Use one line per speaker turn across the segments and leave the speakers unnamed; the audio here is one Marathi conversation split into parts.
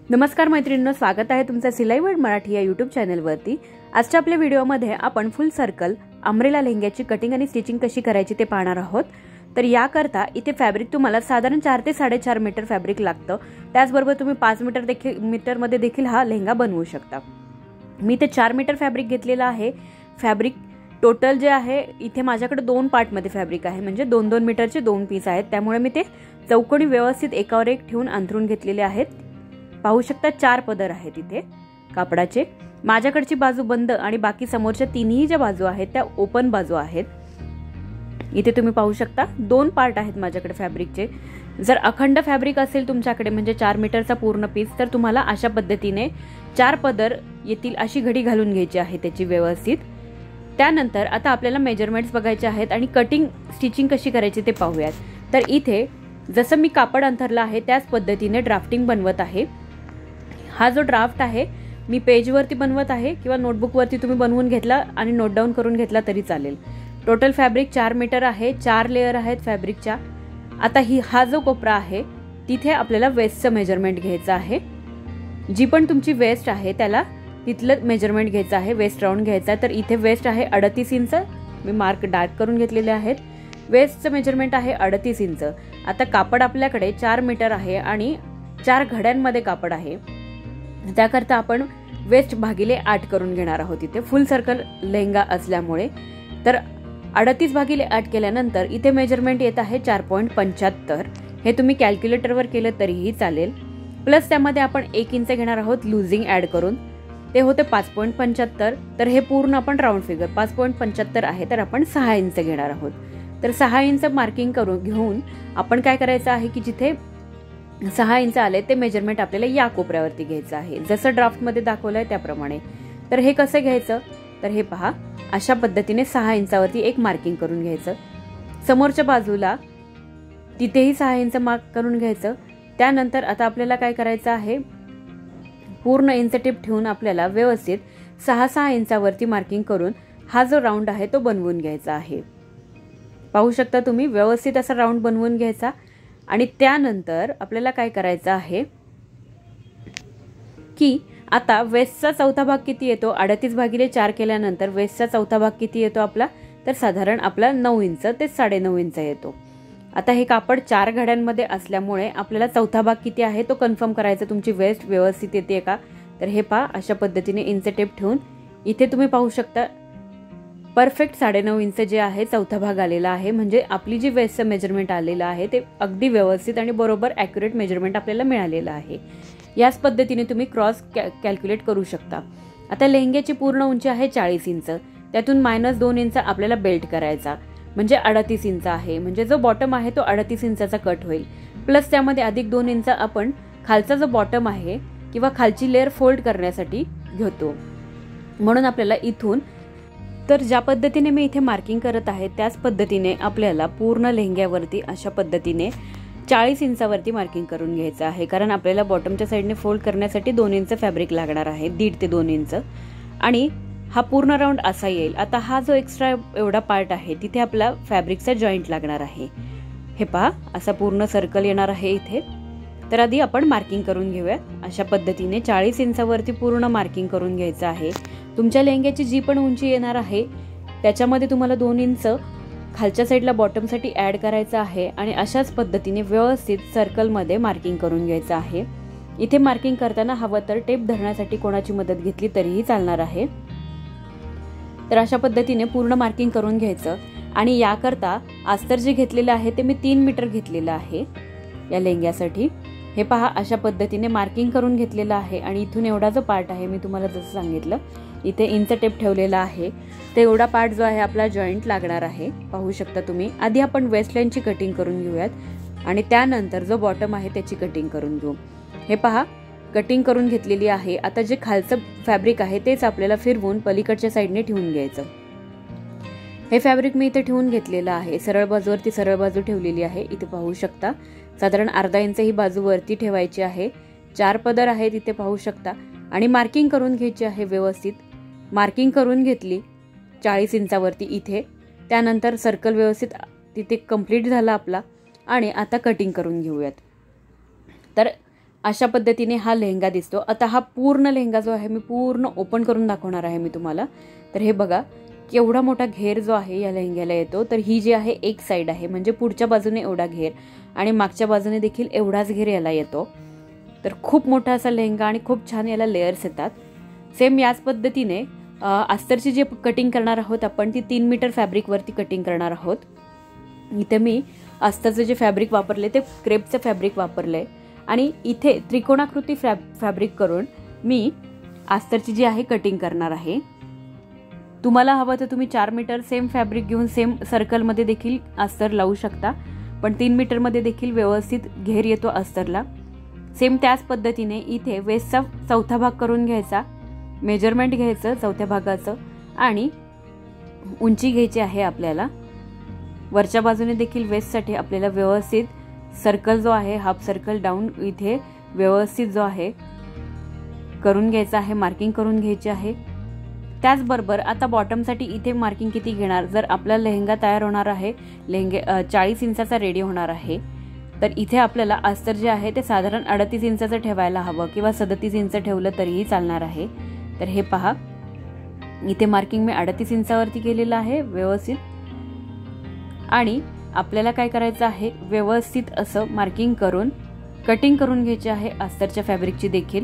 नमस्कार मैत्रिणींनो, स्वागत आहे तुमचं सिलाई वर्ड मराठी या यूट्यूब चॅनलवरती। आजच्या आपल्या व्हिडिओमध्ये आपण फुल सर्कल अम्ब्रेला लेहंग्याची कटिंग आणि स्टिचिंग कशी करायची ते पाहणार आहोत। तर याकरता इथे फॅब्रिक तुम्हाला साधारण 4 ते 4.5 मीटर फॅब्रिक लागतं। त्याचबरोबर तुम्ही 5 मीटर मध्ये देखील हा लेहंगा बनवू शकता। मी ते 4 मीटर फॅब्रिक घेतलेला आहे। फॅब्रिक टोटल जे आहे इथे माझ्याकडे 2 पार्ट मध्ये फॅब्रिक आहे, म्हणजे 2-2 मीटरचे 2 पीस आहेत। त्यामुळे मी ते चौकोनी व्यवस्थित एकावर एक ठेवून अंथरून घेतलेले आहेत। पाहू शकता 4 पदर आहेत इथे कापडाचे। माझ्याकडची बाजू बंद आणि बाकी समोरच्या तिन्ही ज्या बाजू आहेत त्या ओपन बाजू आहेत। इथे तुम्ही पाहू शकता 2 पार्ट आहेत माझ्याकडे फॅब्रिकचे। जर अखंड फॅब्रिक असेल तुमच्याकडे म्हणजे 4 मीटरचा पूर्ण पीस, तर तुम्हाला अशा पद्धतीने 4 पदर येतील अशी घडी घालून घ्यायची आहे त्याची व्यवस्थित। त्यानंतर आता आपल्याला मेजरमेंट्स बघायचे आहेत आणि कटिंग स्टिचिंग कशी करायची ते पाहूयात। तर इथे जसं मी कापड अंथरला आहे त्याच पद्धतीने ड्राफ्टिंग बनवत आहे। हा जो ड्राफ्ट आहे मी पेजवरती बनवत आहे किंवा नोटबुकवरती तुम्ही बनवून घेतला आणि नोट डाऊन करून घेतला तरी चालेल। टोटल फॅब्रिक 4 मीटर आहे, 4 लेयर आहेत फॅब्रिकच्या। आता हा जो कोपरा आहे तिथे आपल्याला वेस्टचं मेजरमेंट घ्यायचं आहे। जी पण तुमची वेस्ट आहे त्याला तिथलं मेजरमेंट घ्यायचं आहे, वेस्ट राऊंड घ्यायचा। तर इथे वेस्ट आहे 38 इंच, मी मार्क डार्क करून घेतलेले आहेत। वेस्टचं मेजरमेंट आहे 38 इंच। आता कापड आपल्याकडे 4 मीटर आहे आणि 4 घड्यांमध्ये कापड आहे। त्याकरता आपण वेस्ट भागिले 8 करून घेणार आहोत इथे फुल सर्कल लेहंगा असल्यामुळे। तर 38 भागिले 8 केल्यानंतर इथे मेजरमेंट येत आहे 4.75। हे तुम्ही कॅल्क्युलेटरवर केलं तरीही चालेल। प्लस त्यामध्ये आपण 1 इंच घेणार आहोत लुजिंग ऍड करून, ते होते 5.75। तर हे पूर्ण आपण राऊंड फिगर 5.75 आहे, तर आपण 6 इंच घेणार आहोत। तर 6 इंच मार्किंग करून घेऊन आपण काय करायचं आहे की जिथे 6 इंच आले ते मेजरमेंट आपल्याला या कोपऱ्यावरती घ्यायचं आहे, जसं ड्राफ्ट मध्ये दाखवलंय त्याप्रमाणे। तर हे कसं घ्यायचं, तर हे पहा अशा पद्धतीने 6 इंचावरती एक मार्किंग करून घ्यायचं। समोरच्या बाजूला तिथेही 6 इंच मार्क करून घ्यायचं। त्यानंतर आता आपल्याला काय करायचं आहे, पूर्ण इंच टिप ठेवून आपल्याला व्यवस्थित 6-6 इंचावरती मार्किंग करून हा जो राऊंड आहे तो बनवून घ्यायचा आहे। पाहू शकता तुम्ही व्यवस्थित असा राऊंड बनवून घ्यायचा। आणि त्यानंतर आपल्याला काय करायचं आहे की आता वेस्टचा चौथा भाग किती येतो, 38 भागिले 4 केल्यानंतर वेस्टचा चौथा भाग किती येतो आपला, तर साधारण आपला 9 इंच ते 9.5 इंच येतो। आता हे कापड 4 घड्यांमध्ये असल्यामुळे आपल्याला चौथा भाग किती आहे तो कन्फर्म करायचा, तुमची वेस्ट व्यवस्थित येते का। तर हे पहा अशा पद्धतीने इंच टेप ठेवून इथे तुम्ही पाहू शकता परफेक्ट 9.5 इंच जे आहे चौथा भाग आलेला आहे। म्हणजे आपली जी वेस्टचं मेजरमेंट आलेलं आहे ते अगदी व्यवस्थित आणि बरोबर ॲक्युरेट मेजरमेंट आपल्याला मिळालेलं आहे। याच पद्धतीने तुम्ही क्रॉस कॅल्क्युलेट करू शकता। आता लेहंग्याची पूर्ण उंची आहे 40 इंच, त्यातून -2 इंच आपल्याला बेल्ट करायचा, म्हणजे 38 इंच आहे। म्हणजे जो बॉटम आहे तो 38 इंचाचा कट होईल। प्लस त्यामध्ये अधिक 2 इंच आपण खालचा जो बॉटम आहे किंवा खालची लेअर फोल्ड करण्यासाठी घेतो। म्हणून आपल्याला इथून, तर ज्या पद्धतीने मी इथे मार्किंग करत आहे त्याच पद्धतीने आपल्याला पूर्ण लेहंग्यावरती अशा पद्धतीने 40 इंचावरती मार्किंग करून घ्यायचं आहे। कारण आपल्याला बॉटमच्या साईडने फोल्ड करण्यासाठी 2 इंच फॅब्रिक लागणार आहे, 1.5 ते 2 इंच। आणि हा पूर्ण राऊंड असा येईल। आता हा जो एक्स्ट्रा एवढा पार्ट आहे तिथे आपला फॅब्रिकचा जॉईंट लागणार आहे। हे पहा असा पूर्ण सर्कल येणार आहे इथे। तर आधी आपण मार्किंग करून घेऊया। अशा पद्धतीने 40 इंचावरती पूर्ण मार्किंग करून घ्यायचं आहे। तुमच्या लेहंग्याची जी पण उंची येणार आहे त्याच्यामध्ये तुम्हाला 2 इंच खालच्या साईडला बॉटमसाठी ॲड करायचं आहे आणि अशाच पद्धतीने व्यवस्थित सर्कलमध्ये मार्किंग करून घ्यायचं आहे। इथे मार्किंग करताना हवं तर टेप धरण्यासाठी कोणाची मदत घेतली तरीही चालणार आहे। तर अशा पद्धतीने पूर्ण मार्किंग करून घ्यायचं। आणि याकरता अस्तर जे घेतलेलं आहे ते मी 3 मीटर घेतलेलं आहे या लेहंग्यासाठी। हे पहा अशा पद्धतीने मार्किंग करून घेतलेलं आहे। आणि इथून एवढा जो पार्ट आहे मी तुम्हाला जसं सांगितलं इथे इंच टेप ठेवलेला आहे, ते एवढा पार्ट जो आहे आपला जॉईंट लागणार आहे। पाहू शकता तुम्ही। आधी आपण वेस्टलाईनची कटिंग करून घेऊयात आणि त्यानंतर जो बॉटम आहे त्याची कटिंग करून घेऊ। हे पहा कटिंग करून घेतलेली आहे। आता जे खालचं फॅब्रिक आहे तेच आपल्याला फिरवून पलीकडच्या साईडने ठेवून घ्यायचं। हे फॅब्रिक मी इथे ठेवून घेतलेलं आहे, सरळ बाजूवरती सरळ बाजू ठेवलेली आहे। इथे पाहू शकता साधारण अर्धा इंच ही बाजू वरती ठेवायची आहे। 4 पदर आहेत इथे पाहू शकता आणि मार्किंग करून घ्यायची आहे व्यवस्थित। मार्किंग करून घेतली 40 इंचावरती इथे। त्यानंतर सर्कल व्यवस्थित तिथे कंप्लीट झाला आपला आणि आता कटिंग करून घेऊयात। तर अशा पद्धतीने हा लेहंगा दिसतो। आता हा पूर्ण लेहंगा जो आहे मी पूर्ण ओपन करून दाखवणार आहे मी तुम्हाला। तर हे बघा केवढा मोठा घेर जो आहे या लेहंग्याला येतो। तर ही जी आहे एक साइड आहे, म्हणजे पुढच्या बाजूने एवढा घेर आणि मागच्या बाजूने देखील एवढाच घेर याला येतो। तर खूप मोठा असा लेहंगा आणि खूप छान याला लेयर्स येतात। सेम याच पद्धतीने अस्तरची जी कटिंग करणार आहोत आपण ती 3 मीटर फॅब्रिक वरती कटिंग करणार आहोत। इथे मी अस्तरचे जे फॅब्रिक वापरले ते क्रेपचे फॅब्रिक वापरले आणि इथे त्रिकोणाकृती फॅब्रिक करून मी अस्तरची जी आहे कटिंग करणार आहे। तुम्हाला हवं तर तुम्ही 4 मीटर सेम फॅब्रिक घेऊन सेम सर्कल मध्ये देखील अस्तर लावू शकता, पण 3 मीटर मध्ये देखील व्यवस्थित घेर येतो अस्तरला। सेम त्याच पद्धतीने इथे वेस्टचा चौथा भाग करून घ्यायचा, मेजरमेंट घ्यायचं चौथ्या भागाचं आणि उंची घ्यायची आहे आपल्याला। वरच्या बाजूने देखील वेस्टसाठी आपल्याला व्यवस्थित सर्कल जो आहे हाफ सर्कल डाऊन इथे व्यवस्थित जो आहे करून घ्यायचा आहे, मार्किंग करून घ्यायची आहे। त्याचबरोबर आता बॉटमसाठी इथे मार्किंग किती घेणार, जर आपला लेहंगा तयार होणार आहे, लेहंगे 40 इंचाचा रेडी होणार आहे, तर इथे आपल्याला अस्तर जे आहे ते साधारण 38 इंचाचं ठेवायला हवं किंवा 37 इंच ठेवलं तरीही चालणार आहे। तर हे पहा इथे मार्किंग मी 38 इंचावरती केलेलं आहे व्यवस्थित। आणि आपल्याला काय करायचं आहे, व्यवस्थित असं मार्किंग करून कटिंग करून घ्यायची आहे अस्तरच्या फॅब्रिकची देखील।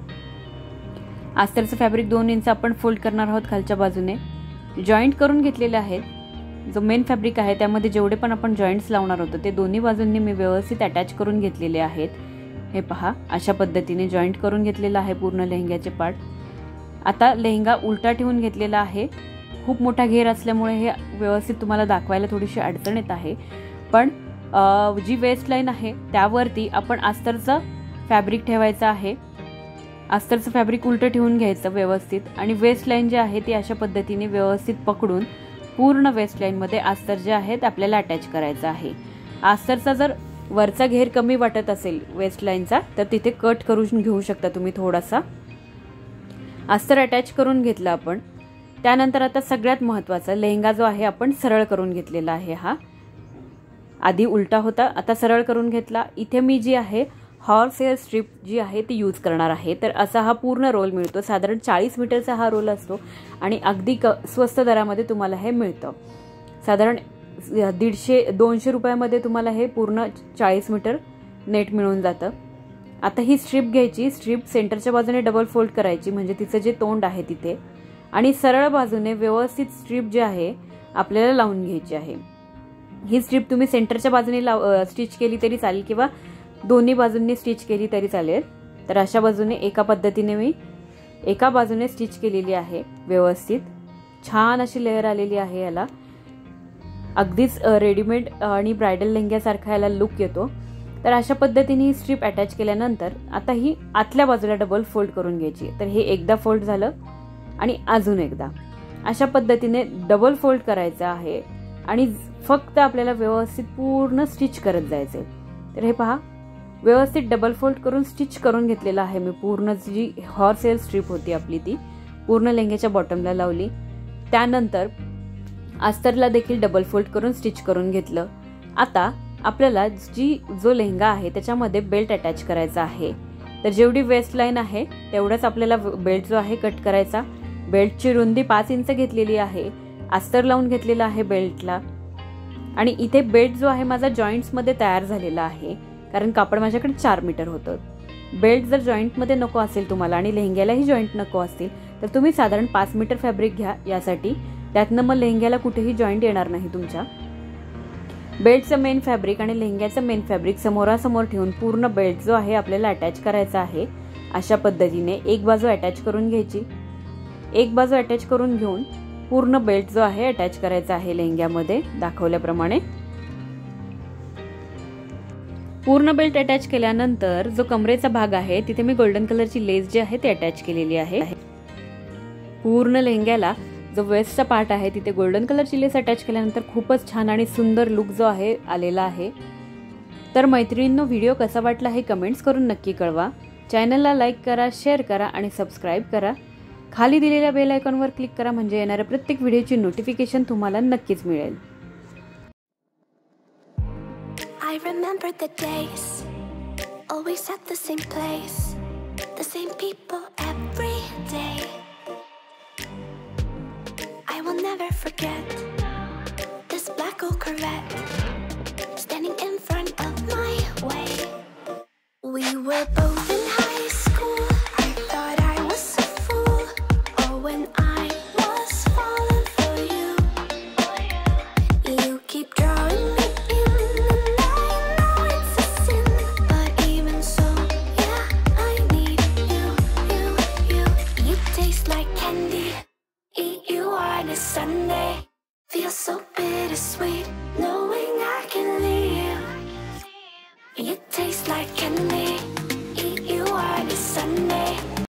अस्तरचं फॅब्रिक 2 इंच आपण फोल्ड करणार आहोत खालच्या बाजूने, जॉईंट करून घेतलेले आहेत। जो मेन फॅब्रिक आहे त्यामध्ये जेवढे पण आपण जॉईंट्स लावणार होतो ते दोन्ही बाजूंनी मी व्यवस्थित अटॅच करून घेतलेले आहेत। हे पहा अशा पद्धतीने जॉईंट करून घेतलेला आहे पूर्ण लेहंग्याचे पार्ट। आता लेहंगा उलटा ठेवून घेतलेला आहे, खूप मोठा घेर असल्यामुळे हे व्यवस्थित तुम्हाला दाखवायला थोडीशी अडचण येत आहे, पण जी वेस्ट लाईन आहे त्यावरती आपण अस्तरचं फॅब्रिक ठेवायचं आहे। अस्तरचं फॅब्रिक उलटं ठेवून घ्यायचं व्यवस्थित आणि वेस्ट लाईन जी आहे ती अशा पद्धतीने व्यवस्थित पकडून पूर्ण वेस्ट लाईन मध्ये अस्तर जे आहे ते आपल्याला अटॅच करायचं आहे। अस्तरचा जर वरचा घेर कमी वाटत असेल वेस्ट लाईनचा तर तिथे कट करून घेऊ शकता तुम्ही थोडासा। अस्तर अटॅच करून घेतलं आपण। त्यानंतर आता सगळ्यात महत्त्वाचं लेहंगा जो आहे आपण सरळ करून घेतलेला आहे। हा आधी उलटा होता, आता सरळ करून घेतला। इथे मी जी आहे हॉर्स हेअर स्ट्रीप जी आहे ती यूज करणार आहे। तर असा हा पूर्ण रोल मिळतो, साधारण 40 मीटरचा हा रोल असतो आणि अगदी स्वस्त दरामध्ये तुम्हाला हे मिळतं। साधारण 150-200 रुपयामध्ये तुम्हाला हे पूर्ण 40 मीटर नेट मिळून जातं। आता ही स्ट्रीप घ्यायची, स्ट्रीप सेंटरच्या बाजूने डबल फोल्ड करायची म्हणजे तिचं जे तोंड आहे तिथे, आणि सरळ बाजूने व्यवस्थित स्ट्रीप जी आहे आपल्याला लावून घ्यायची आहे। ही स्ट्रीप तुम्ही सेंटरच्या बाजूने स्टिच केली तरी चालेल किंवा दोन्ही बाजूंनी स्टिच केली तरी चालेल। तर अशा बाजूने एका पद्धतीने मी एका बाजूने स्टिच केलेली आहे व्यवस्थित। छान अशी लेयर आलेली आहे याला, अगदीच रेडीमेड आणि ब्रायडल लेहंग्यासारखा याला लुक येतो। तर अशा पद्धतीने ही स्ट्रीप अटॅच केल्यानंतर आता ही आतल्या बाजूला डबल फोल्ड करून घ्यायची। तर हे एकदा फोल्ड झालं आणि अजून एकदा अशा पद्धतीने डबल फोल्ड करायचं आहे आणि फक्त आपल्याला व्यवस्थित पूर्ण स्टिच करत जायचे। तर हे पहा व्यवस्थित डबल फोल्ड करून स्टिच करून घेतलेला आहे मी। पूर्ण जी हॉर्स हेअर स्ट्रीप होती आपली ती पूर्ण लेहंग्याच्या बॉटमला लावली। त्यानंतर अस्तरला देखील डबल फोल्ड करून स्टिच करून घेतलं। आता आपल्याला जो लेहंगा आहे त्याच्यामध्ये बेल्ट अटॅच करायचा आहे। तर जेवढी वेस्ट लाईन आहे तेवढाच आपल्याला बेल्ट जो आहे कट करायचा। बेल्टची रुंदी 5 इंच घेतलेली आहे, अस्तर लावून घेतलेला आहे बेल्टला। आणि इथे बेल्ट जो आहे माझा जॉईंट्स मध्ये तयार झालेला आहे, कारण कापड माझ्याकडे 4 मीटर होतं। बेल्ट जर जॉईंट मध्ये नको असेल तुम्हाला आणि लेहंग्यालाही जॉईंट नको असतील तर तुम्ही साधारण 5 मीटर फॅब्रिक घ्या यासाठी, त्यातनं मग लेहंग्याला कुठेही जॉईंट येणार नाही तुमच्या। बेल्टचं मेन फॅब्रिक आणि लेहंग्याचं मेन फॅब्रिक समोरासमोर ठेवून पूर्ण बेल्ट जो आहे आपल्याला अटॅच करायचा आहे। अशा पद्धतीने एक बाजू अटॅच करून घ्यायची, एक बाजू अटॅच करून घेऊन पूर्ण बेल्ट जो आहे अटॅच करायचा आहे लेहंग्यामध्ये दाखवल्याप्रमाणे। पूर्ण बेल्ट अटॅच केल्यानंतर जो कमरेचा भाग आहे तिथे मी गोल्डन कलरची लेस जी आहे ती अटॅच केलेली आहे। पूर्ण लेहंग्याला जो वेस्टचा पार्ट आहे तिथे गोल्डन कलरची लेस अटॅच केल्यानंतर खूपच छान आणि सुंदर लुक जो आहे आलेला आहे। तर मैत्रिणींनो, व्हिडिओ कसा वाटला हे कमेंट्स करून नक्की कळवा। चॅनलला लाईक करा, शेअर करा आणि सबस्क्राईब करा। खाली दिलेल्या बेल आयकॉनवर क्लिक करा म्हणजे येणाऱ्या प्रत्येक व्हिडिओची नोटिफिकेशन तुम्हाला नक्कीच मिळेल।
I remember the days, always at the same place, the same people every day. I will never forget this black old Corvette standing in front of my way. We were both in high school. I thought I was a fool. Oh, when I was falling for you. You keep drawing me in, and I know it's a sin, but even so, yeah, I need you. You taste like candy. Eat you on a Sunday. Feels so bittersweet knowing I can leave. You taste like candy.